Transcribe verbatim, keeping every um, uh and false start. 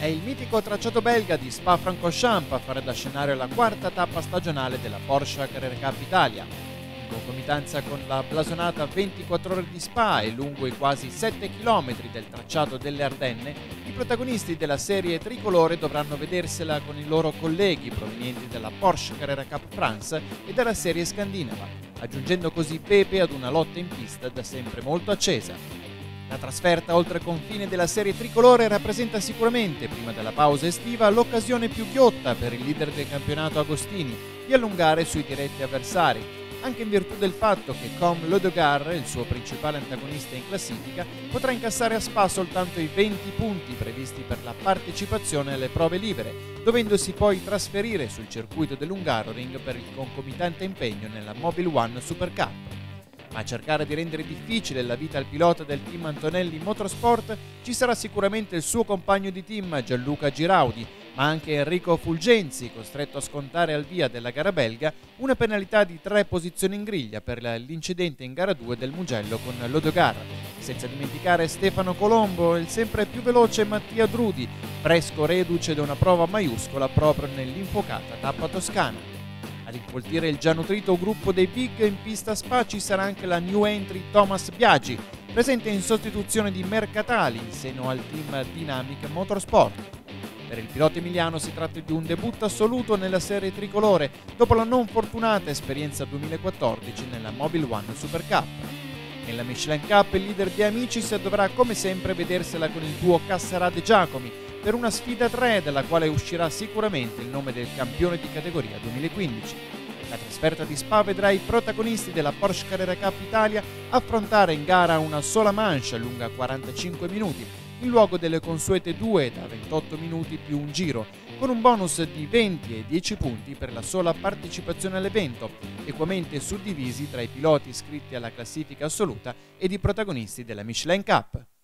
È il mitico tracciato belga di Spa-Francorchamps a fare da scenario la quarta tappa stagionale della Porsche Carrera Cup Italia. In concomitanza con la blasonata ventiquattro ore di Spa e lungo i quasi sette chilometri del tracciato delle Ardenne, i protagonisti della serie tricolore dovranno vedersela con i loro colleghi provenienti dalla Porsche Carrera Cup France e dalla serie scandinava, aggiungendo così Pepe ad una lotta in pista da sempre molto accesa. La trasferta oltre confine della serie tricolore rappresenta sicuramente, prima della pausa estiva, l'occasione più ghiotta per il leader del campionato Agostini di allungare sui diretti avversari, anche in virtù del fatto che Com Lødegård, il suo principale antagonista in classifica, potrà incassare a Spa soltanto i venti punti previsti per la partecipazione alle prove libere, dovendosi poi trasferire sul circuito dell'Hungaroring per il concomitante impegno nella Mobil One Super Cup. Ma a cercare di rendere difficile la vita al pilota del team Antonelli Motorsport ci sarà sicuramente il suo compagno di team Gianluca Giraudi, ma anche Enrico Fulgenzi, costretto a scontare al via della gara belga una penalità di tre posizioni in griglia per l'incidente in gara due del Mugello con Lødegård, senza dimenticare Stefano Colombo e il sempre più veloce Mattia Drudi, fresco reduce da una prova maiuscola proprio nell'infuocata tappa toscana. Ad infoltire il già nutrito gruppo dei Big in pista a Spa ci sarà anche la new entry Thomas Biaggi, presente in sostituzione di Mercatali in seno al team Dynamic Motorsport. Per il pilota emiliano si tratta di un debutto assoluto nella serie tricolore dopo la non fortunata esperienza duemilaquattordici nella Mobil One Super Cup. Nella Michelin Cup il leader di Amicis dovrà come sempre vedersela con il duo Casserad e Giacomi per una sfida tre dalla quale uscirà sicuramente il nome del campione di categoria duemilaquindici. La trasferta di Spa vedrà i protagonisti della Porsche Carrera Cup Italia affrontare in gara una sola manche lunga quarantacinque minuti, in luogo delle consuete due da ventotto minuti più un giro, con un bonus di venti e dieci punti per la sola partecipazione all'evento, equamente suddivisi tra i piloti iscritti alla classifica assoluta ed i protagonisti della Michelin Cup.